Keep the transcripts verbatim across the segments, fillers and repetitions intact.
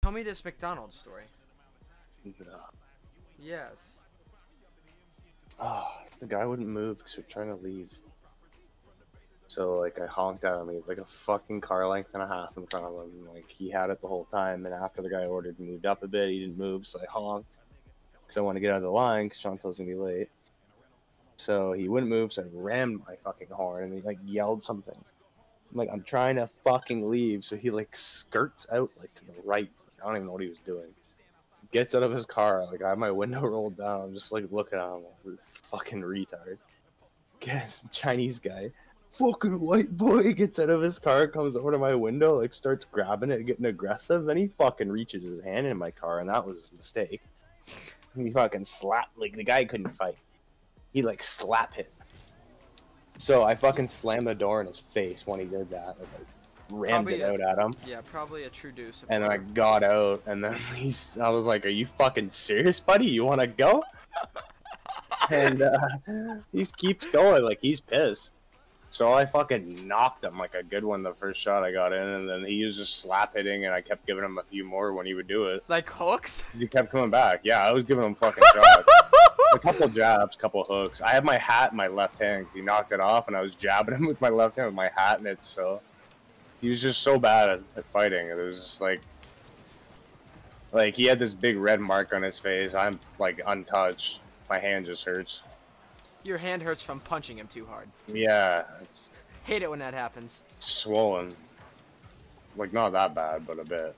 tell me this McDonald's story. Yeah. Yes. Oh, the guy wouldn't move because we're trying to leave. So, like, I honked at him. He had, like, a fucking car length and a half in front of him. And, like, he had it the whole time. And after the guy ordered, he moved up a bit. He didn't move, so I honked. Because I want to get out of the line because Chantal's going to be late. So he wouldn't move, so I rammed my fucking horn. And he, like, yelled something. I'm like, I'm trying to fucking leave. So he, like, skirts out, like, to the right. I don't even know what he was doing. Gets out of his car. Like, I have my window rolled down. I'm just, like, looking at him. Like, fucking retard. Guess Chinese guy. Fucking white boy gets out of his car, comes over to my window, like starts grabbing it, getting aggressive. Then he fucking reaches his hand in my car, and that was a mistake. He fucking slapped, like the guy couldn't fight. He like slap hit. So I fucking slammed the door in his face when he did that. Like, I rammed Probably it a- out at him. Yeah, probably a true deuce. And then I got out, and then he's, I was like, "Are you fucking serious, buddy? You want to go?" And uh, he keeps going, like he's pissed. So I fucking knocked him like a good one the first shot I got in, and then he was just slap hitting, and I kept giving him a few more when he would do it. Like hooks? He kept coming back. Yeah, I was giving him fucking shots. A couple jabs, couple hooks. I had my hat in my left hand because he knocked it off, and I was jabbing him with my left hand with my hat in it, so... He was just so bad at, at fighting. It was just like... Like, he had this big red mark on his face. I'm, like, untouched. My hand just hurts. Your hand hurts from punching him too hard. Yeah, it's Hate it when that happens. swollen. Like, not that bad, but a bit.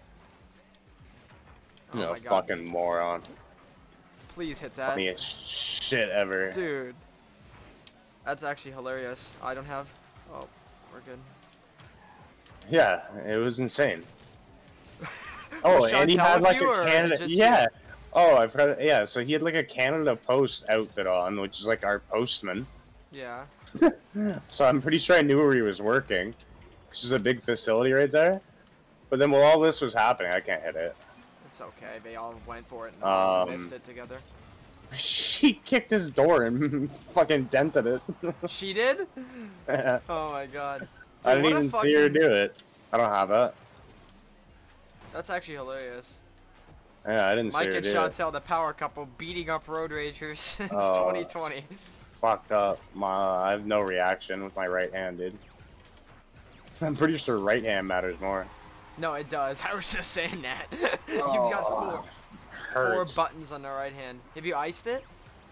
You Oh know, my God. fucking moron. Please hit that. Funniest shit ever. Dude. That's actually hilarious. I don't have... Oh, we're good. Yeah, it was insane. Oh, Was and he Chantal had with like you, a or Canada. just Yeah. you? Oh, I forgot. Yeah, so he had like a Canada Post outfit on, which is like our postman. Yeah. So I'm pretty sure I knew where he was working. This is a big facility right there. But then while all this was happening, I can't hit it. It's okay. They all went for it and all Um, missed it together. She kicked his door and fucking dented it. She did? I Oh my God. Dude, didn't what a even see her fucking- do it. I don't have it. That's actually hilarious. Yeah, I didn't Mike see her and do it. Chantal, the power couple, beating up road ragers since Oh. twenty twenty. Fucked up. My, I have no reaction with my right hand, dude. I'm pretty sure right hand matters more. No, it does. I was just saying that. You've Oh, got four, four Hurts. buttons on the right hand. Have you iced it?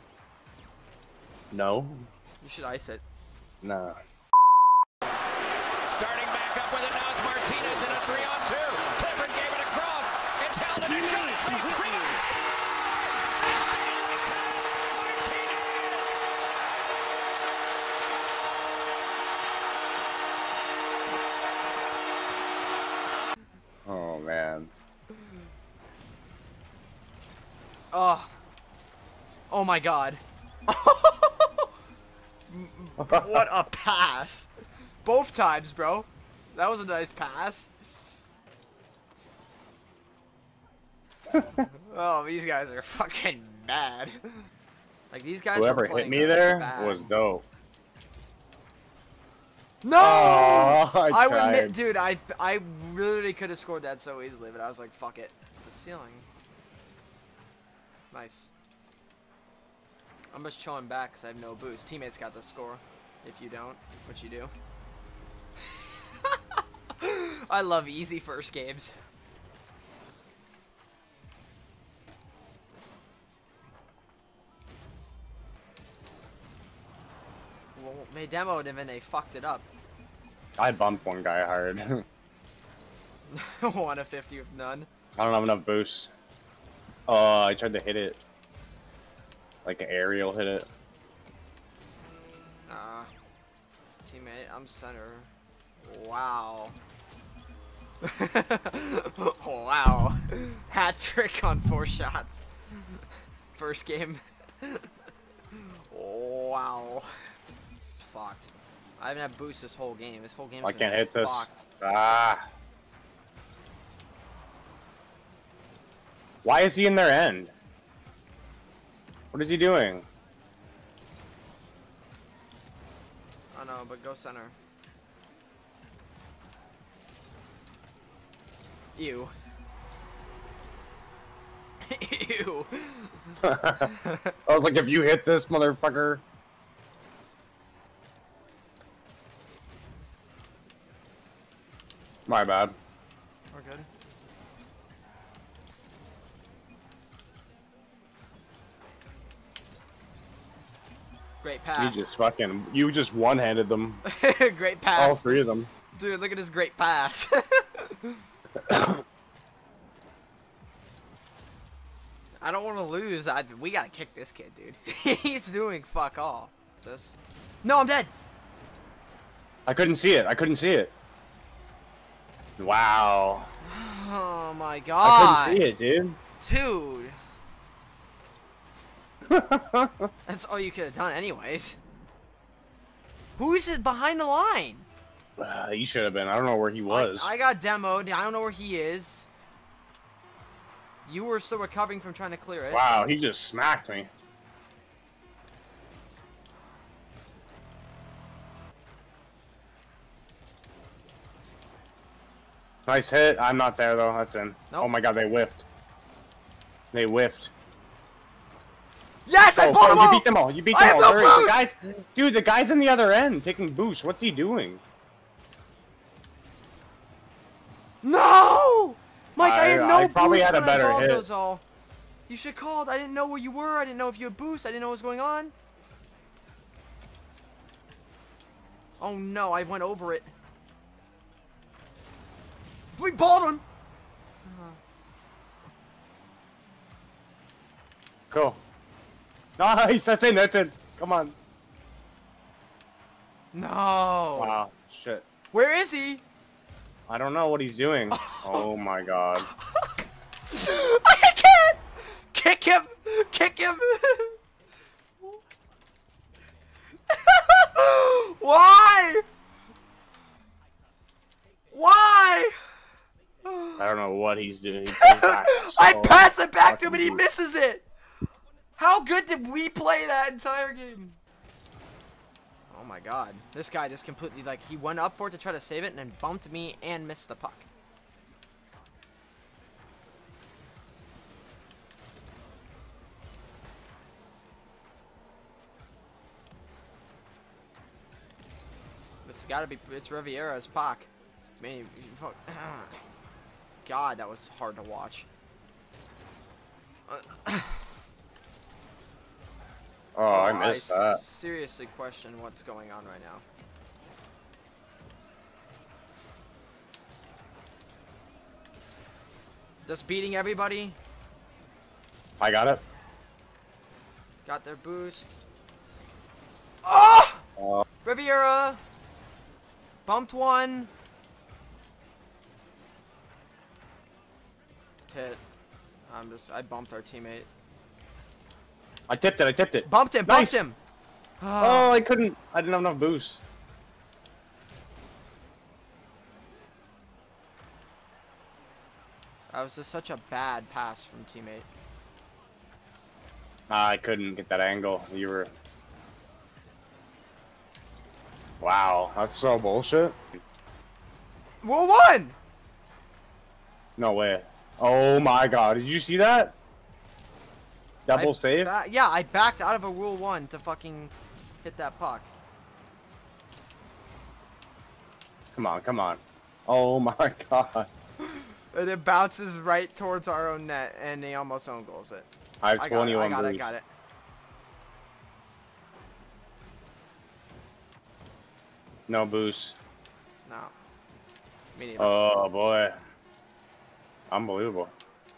No? You should ice it. Nah. Starting back up with it now is Martinez in a three on two. Clifford gave it across. It's held and it's shot. It's safe. Rebound. Oh, man. Oh. Oh my God. What a pass. Both times, bro. That was a nice pass. Oh, these guys are fucking bad. Like, these guys Whoever were hit playing me there bad. was dope. No! Oh, I I would tried. admit, dude, I I literally could have scored that so easily, but I was like, fuck it. The ceiling. Nice. I'm just chilling back because I have no boost. Teammates got the score. If you don't, which you do. I love easy first games. Well, they demoed him and they fucked it up. I bumped one guy hard. one of fifty with none. I don't have enough boost. Oh, I tried to hit it. Like an aerial hit it. Uh, teammate, I'm center. Wow. Wow. Hat trick on four shots. First game. Wow. Fucked. I haven't had boost this whole game. This whole game. I can't hit this. Fucked. Ah. Why is he in their end? What is he doing? I know, but go center. Ew. Ew. I was like, if you hit this motherfucker. My bad. We're good. Great pass. You just fucking, you just one-handed them. Great pass. All three of them. Dude, look at this great pass. I don't want to lose. I, we gotta kick this kid, dude. He's doing fuck all. This. No, I'm dead. I couldn't see it. I couldn't see it. Wow. Oh my god. I couldn't see it, dude. Dude. That's all you could have done anyways. Who is it behind the line? Uh, he should have been. I don't know where he was. I, I got demoed. I don't know where he is. You were still recovering from trying to clear it. Wow, he just smacked me. Nice hit. I'm not there though. That's in. Nope. Oh my god, they whiffed. They whiffed. Yes, I oh, bought oh, them you all. beat them all. You beat I them all. have no Hurry. The boost! guys, dude, the guy's in the other end taking boost. What's he doing? No! Mike, I, I- had no I probably boost had a when better I called hit. those all. You should have called. I didn't know where you were. I didn't know if you had boost. I didn't know what was going on. Oh no, I went over it. We balled him! Cool. Nice. That's in. That's in. Come on. No. Wow. Shit. Where is he? I don't know what he's doing. Oh my god. I can't! Kick him! Kick him! Why? Why? I don't know what he's doing. He goes back I so pass it back to him and he fucking misses it! How good did we play that entire game? Oh my god. This guy just completely, like, he went up for it to try to save it and then bumped me and missed the puck. It's gotta be, it's Riviera's puck. I mean, you fuck. God, that was hard to watch. Oh, I missed I that. seriously question what's going on right now. Just beating everybody. I got it. Got their boost. Oh! Uh, Riviera. Bumped one. Tit. I'm just, I bumped our teammate. I tipped it. I tipped it. Bumped him, bumped Nice. him. Oh, I couldn't. I didn't have enough boost. That was just such a bad pass from teammate. Ah, I couldn't get that angle. You were. Wow, that's so bullshit. We're one! No way. Oh my god, did you see that? Double I save? ba- yeah, I backed out of a rule one to fucking hit that puck. Come on, come on. Oh my god. And it bounces right towards our own net, and they almost own goals it. I have I got it, I twenty-one got it, I boost. got it. No boost. No. Me neither. Oh boy. Unbelievable.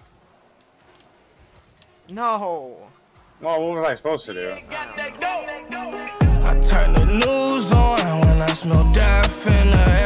No. Well, what was I supposed to do? I turn the news on when I smell death in the